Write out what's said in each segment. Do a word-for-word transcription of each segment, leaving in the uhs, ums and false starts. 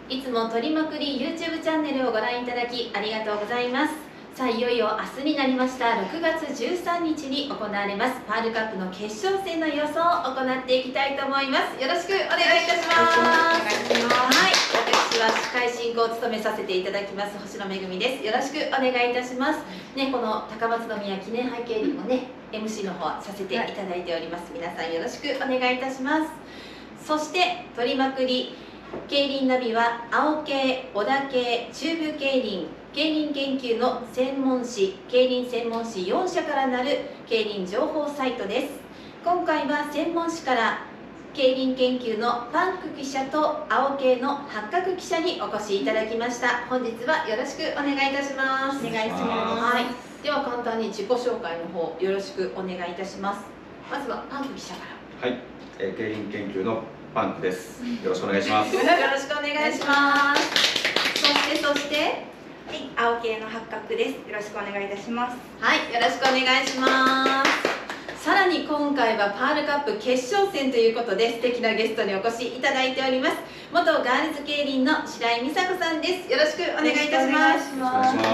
いつも取りまくり YouTube チャンネルをご覧いただきありがとうございます。さあ、いよいよ明日になりましたろくがつじゅうさんにちに行われますパールカップの決勝戦の予想を行っていきたいと思います。よろしくお願いいたします。はい、私は司会進行を務めさせていただきます星野めぐみです。よろしくお願いいたします。ね、この高松宮記念杯競輪もね エムシー の方はさせていただいております。皆さんよろしくお願いいたします。そして取りまくり競輪ナビは青系、小田系、中部競輪、競輪研究の専門誌、競輪専門誌よんしゃからなる競輪情報サイトです。今回は専門誌から競輪研究のパンク記者と青系の八角記者にお越しいただきました。本日はよろしくお願いいたします。 お願いします。 はい、では簡単に自己紹介の方よろしくお願いいたします。まずはパンク記者から。 はい、えー、競輪研究のパンクです。よろしくお願いします。 よろしくお願いします。そしてそして、 はい、青系の八角です。よろしくお願いいたします。 はい、よろしくお願いします。さらに今回はパールカップ決勝戦ということで素敵なゲストにお越しいただいております。元ガールズ競輪の白井美佐子さんです。よろしくお願いいたします。 よろしくお願いします。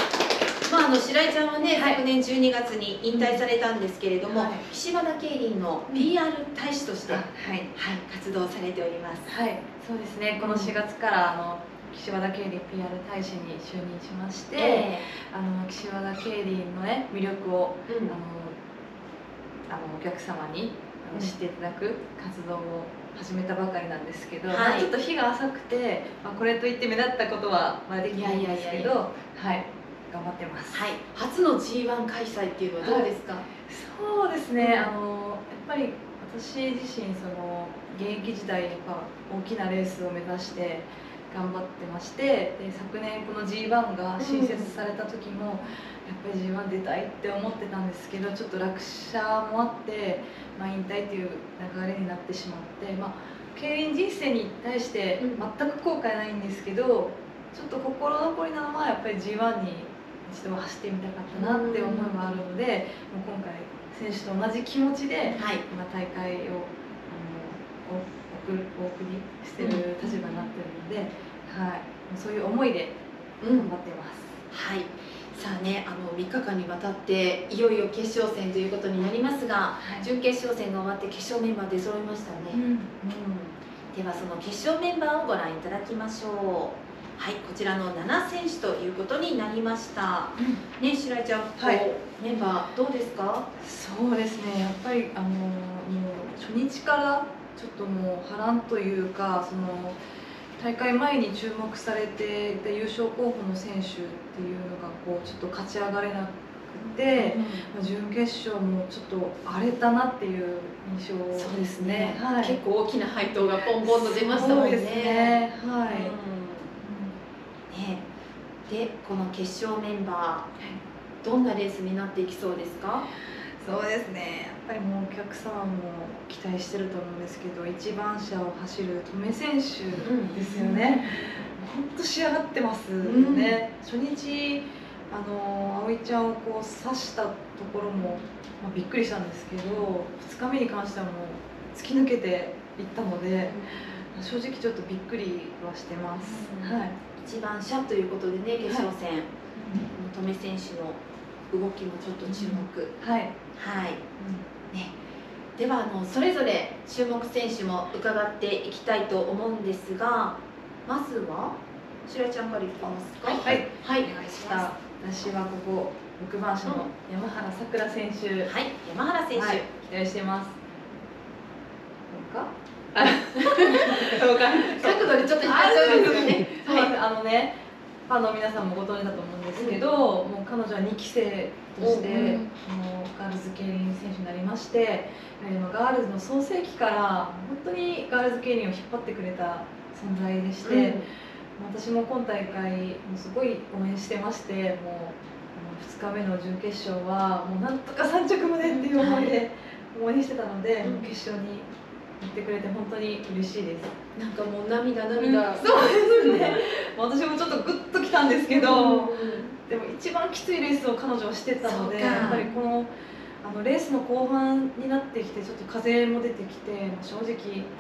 まあ、あの白井ちゃんはね、 はい、 昨年じゅうにがつに引退されたんですけれども、 はい、 岸和田競輪の ピーアール 大使として、はい、 はい、 活動されております。 はい、そうですね。このしがつからあの岸和田競輪 ピーアール 大使に就任しまして、えー、あの岸和田競輪のね魅力を、うん、あのあのお客様にあの知っていただく活動を始めたばかりなんですけど、はい、まあちょっと日が浅くて、まあ、これといって目立ったことはまだできないんですけど、はい。頑張ってます。 はい、初の ジーワン 開催っていうのはどうですか？はい、 そうですね。うん、あのやっぱり私自身その現役時代やっぱ大きなレースを目指して頑張ってまして、で昨年この ジーワン が新設された時も、うん、やっぱり ジーワン 出たいって思ってたんですけど、ちょっと落車もあって、まあ、引退という流れになってしまって、まあ、競輪人生に対して全く後悔ないんですけど、ちょっと心残りなのはやっぱり ジーワン に一度は走ってみたかったなって思いもあるので、もう今回選手と同じ気持ちで、はい、今大会をあのお送りしてる立場になってるので、うん、はい、そういう思いで頑張ってます。 うん、はい。さあね、あのみっかかんにわたっていよいよ決勝戦ということになりますが、はい、準決勝戦が終わって決勝メンバー出揃いましたね。うんうん、ではその決勝メンバーをご覧いただきましょう。はい、こちらのななせんしゅということになりました。うん、ね、白井ちゃん、はい、メンバーどうですか？ そうですね、やっぱりあのもう初日からちょっともう波乱というか、その大会前に注目されていた優勝候補の選手っていうのがこうちょっと勝ち上がれなくて、うん、準決勝もちょっと荒れたなっていう印象ですね。そうですね、 はい、結構大きな配当がポンポンと出ましたもんね。 そうですね、はい。うんね、でこの決勝メンバー、どんなレースになっていきそうですか？ そうですね、やっぱりもうお客様も期待してると思うんですけど、一番車を走る戸目選手ですよね。本当、うん、仕上がってますよね。うん、初日あの葵ちゃんをこう刺したところも、まあ、びっくりしたんですけど、ふつかめに関してはもう突き抜けていったので、うん、正直ちょっとびっくりはしてます。うん、はい。 一番車ということでね、決勝戦、はい、戸目選手の動きもちょっと注目。 うん、はい、 はい、うん、ね、ではあのそれぞれ注目選手も伺っていきたいと思うんですが、まずは白井ちゃんからいきますか？ はい、はい、お願いします。私はこころくばんしゃの山原さくら選手、 はい、山原選手、はい、 期待してます。どうか？ そうか、角度でちょっと引っ張っちゃうんですよね。 はい、あのね、ファンの皆さんもご存知だと思うんですけど、うん、もう彼女はにきせいとして、うん、もうガールズ競輪選手になりまして、ガールズの創世期から本当にガールズ競輪を引っ張ってくれた存在でして、うん、私も今大会すごい応援してまして、もうふつかめの準決勝はもうなんとかさんちゃくまでっていう思いで応援してたので、うん、決勝に言ってくれて本当に嬉しいです。 なんかもう涙涙、 うん、そうですね。私もちょっとグッときたんですけど、うん、でも一番きついレースを彼女はしてたので、やっぱりこのあのレースの後半になってきてちょっと風も出てきて、正直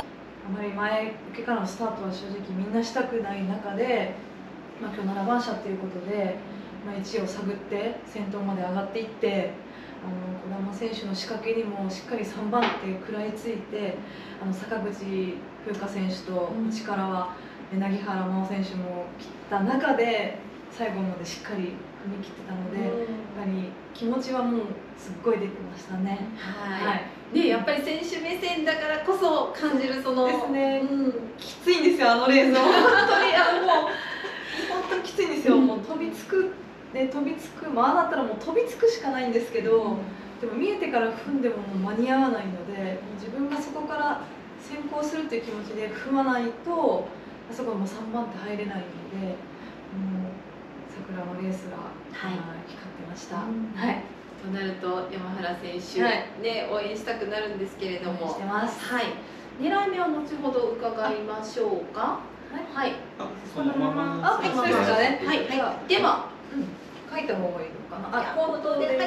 あまり前受けからのスタートは正直みんなしたくない中で、まあ、今日ななばんしゃということで、まあ、いちいを探って先頭まで上がっていって、あの児玉選手の仕掛けにもしっかりさんばん手食らいついて、あの坂口風花選手と内からは柳原真央選手も切った中で最後までしっかり踏み切ってたので、やっぱり気持ちはもうすっごい出てましたね。 はい、 はいね、やっぱり選手目線だからこそ感じるそのですね、 うん、 きついんですよ、あのレースは。本当にあのもう本当にきついんですよ、うん、もう飛びつくで飛びつく、まあ、ああなったらもう飛びつくしかないんですけど、うん、でも見えてから踏んでももう間に合わないので、もう自分がそこから先行するという気持ちで踏まないとあそこはもうさんばん手入れないので、もう桜のレースが、はい、光ってました。うん、はい、 となると山原選手、 はい、 ね、応援したくなるんですけれども、 してます。 はい、狙い目は後ほど伺いましょうか。はい、 あ、そのまま。 あ、そうですかね。 はい、はい、では、 うん、書いた方がいいのかな。あ、 コードで、はい、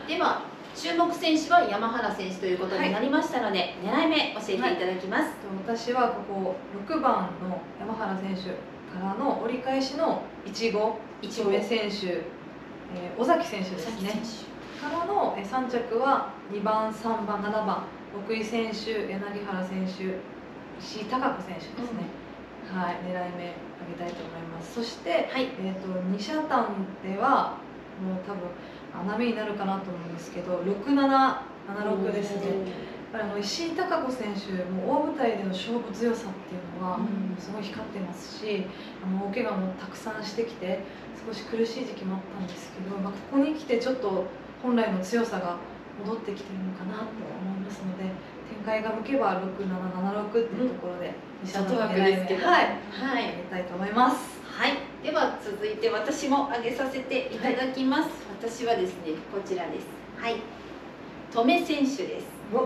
では注目選手は山原選手ということになりましたので、はい、狙い目教えていただきます。はい、 私はこころくばんの山原選手からの折り返しのいちご、一部選手、えー、尾崎選手ですね。からのさん着はにばん、さんばん、ななばん、奥井選手、柳原選手、石井貴子選手ですね。うん、はい、狙い目あげたいと思います。そして、はい、えっとに車単ではもう多分穴目になるかなと思うんですけど、ろくななななろくですね。やっぱりあの石井貴子選手、もう大舞台での勝負強さっていうのはすごい光ってますし、あの大怪我もたくさんしてきて少し苦しい時期もあったんですけど、まあ、ここに来てちょっと本来の強さが戻ってきてるのかなと思いますので、展開が向けばろくななななろくっていうところでに車単狙い目、はい、はい、あげたいと思います。 はい、では続いて私も挙げさせていただきます。はい、私はですね、こちらです。はい、戸目選手です。はい、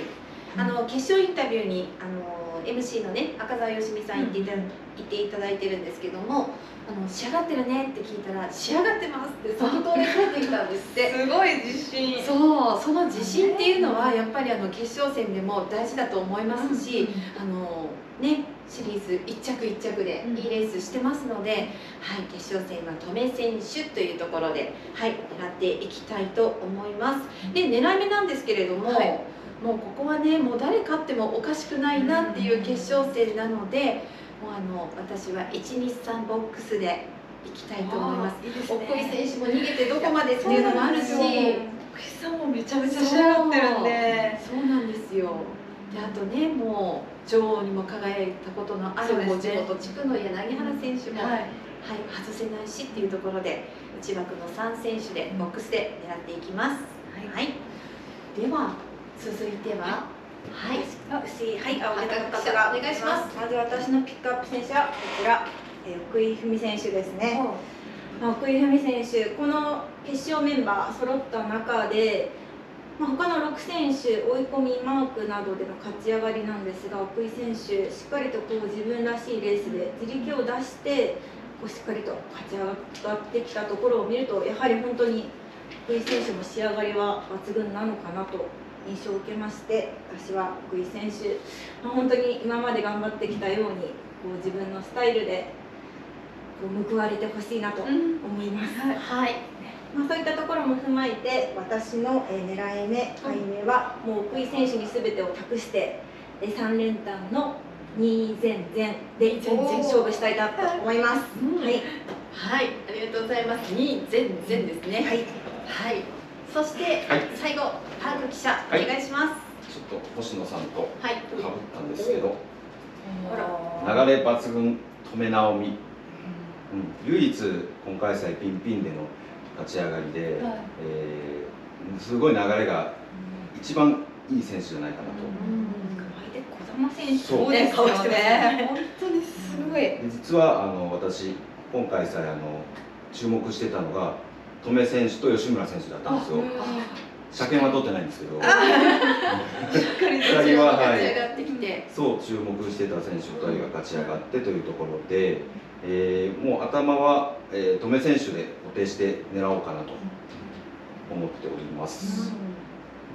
あの決勝インタビューにあの エムシー のね赤澤よしみさん言っていた、うん、言っていただいてるんですけども、あの仕上がってるねって聞いたら仕上がってますって即答で帰ってきたんですって。 すごい自信。 そう、その自信っていうのはやっぱりあの決勝戦でも大事だと思いますし、うん、あのねシリーズいっ着いっ着でいいレースしてますので、うん、はい、決勝戦は戸目選手というところで、はい、狙っていきたいと思います。で、狙い目なんですけれども、はい、もうここはね、もう誰勝ってもおかしくないなっていう決勝戦なので、もうあの私はいち、に、さんボックスでいきたいと思います。奥井選手も逃げてどこまでっていうのもあるし、奥井さんもめちゃめちゃ仕上がってるんで、 そうなんですよ。で、あとね、もう女王にも輝いたことのある地元地区の柳原選手も、はい、はい、外せないしっていうところで内枠のさん選手でボックスで狙っていきます。はい、はい、では続いては、はい、 私、はい、青木方がお願いします。まず私のピックアップ選手はこちら、えー、奥井文選手ですね。まあ、奥井文選手、この決勝メンバー揃った中で、まあ、他のろく選手、追い込み、マークなどでの勝ち上がりなんですが、奥井選手、しっかりとこう自分らしいレースで自力を出して、こうしっかりと勝ち上がってきたところを見ると、やはり本当に奥井選手も仕上がりは抜群なのかなと印象を受けまして、私は奥井選手、まあ、本当に今まで頑張ってきたように、こう自分のスタイルでこう報われてほしいなと思います。うん、はい、まあ、そういったところも踏まえて、私の狙い目、買い目はもう奥井選手に全てを託してさん連単のにぜんぜんで全然勝負したいなと思います。 うん、はい、はい、ありがとうございます。にぜんぜんですね。はい、はい、そして、はい、最後パーク記者、はい、お願いします。 ちょっと星野さんと被ったんですけど、はい、流れ抜群戸目直美、うん、唯一今回祭ピンピンでの立ち上がりで、はい、えー、すごい流れが一番いい選手じゃないかなと。 児玉選手、 そうですよね。本当にすごい。 で、実はあの私今回祭あの注目してたのが戸目選手と吉村選手だったんですよ。車検は取ってないんですけど、 ふたりは勝ち上がってきて、 そう注目してた選手ふたりが勝ち上がってというところで、えー、もう頭は、えー、戸目選手で固定して狙おうかなと思っております。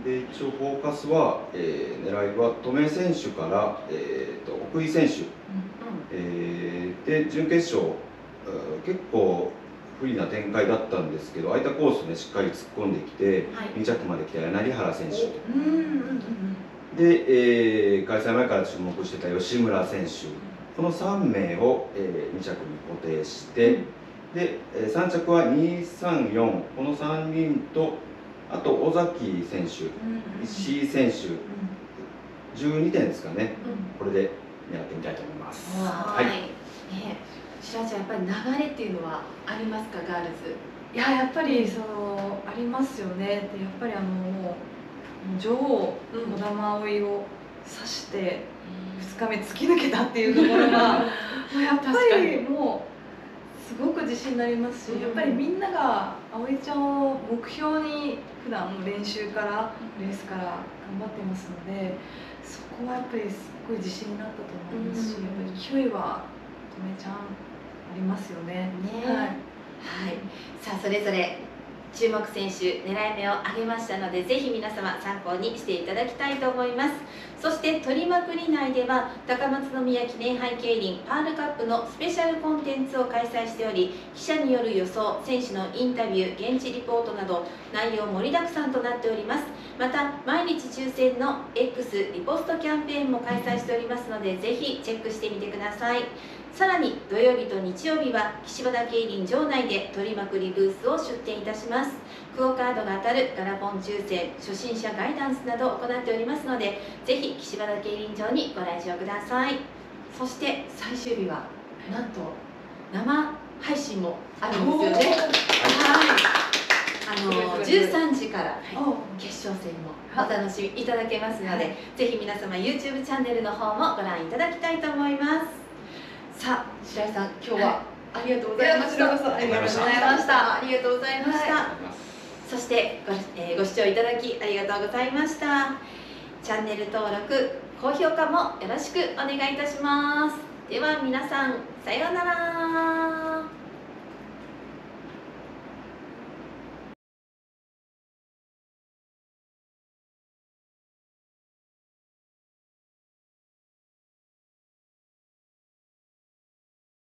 で一応フォーカスは、えー、狙いは戸目選手から、えー、と奥井選手、うんえー、で準決勝結構不利な展開だったんですけど空いたコースねしっかり突っ込んできて、はい、に着まで来た柳原選手、うんうんうん、で、えー、開催前から注目してた吉村選手このさん名を、えー、に着に固定して、うん、でさん着はにさんよんこのさんにんとあと尾崎選手、石井選手、じゅうにてんですかね、これで狙ってみたいと思います。 はい。ね、白ちゃんやっぱり流れっていうのはありますか、ガールズ？ いややっぱりそのありますよね。でやっぱりあのもう女王児玉葵を指してふつかめ突き抜けたっていうところがもうやっぱりもう。すごく自信になりますし、やっぱりみんなが葵ちゃんを目標に普段の練習からレースから頑張ってますので、そこはやっぱりすっごい自信になったと思いますし、やっぱり勢いはとめちゃんありますよね。 ねはい、はい、さあそれぞれ注目選手狙い目を挙げましたので、ぜひ皆様参考にしていただきたいと思います。そして取りまくり内では高松宮記念杯競輪パールカップのスペシャルコンテンツを開催しており、記者による予想、選手のインタビュー、現地リポートなど内容盛りだくさんとなっております。また毎日抽選の X リポストキャンペーンも開催しておりますので、ぜひチェックしてみてください。さらに土曜日と日曜日は岸和田競輪場内で取りまくりブースを出展いたします。クオカードが当たるガラポン抽選、初心者ガイダンスなどを行っておりますので、ぜひ岸和田競輪場にご来場ください。そして最終日はなんと生配信もあるんですよね。はい、あのじゅうさんじから決勝戦もお楽しみいただけますので、ぜひ皆様 YouTube チャンネルの方もご覧いただきたいと思います。さあ白井さん、今日はありがとうございました。 ありがとうございました。 ありがとうございました。そしてご、えー、ご視聴いただきありがとうございました。チャンネル登録、高評価もよろしくお願いいたします。では皆さん、さようなら。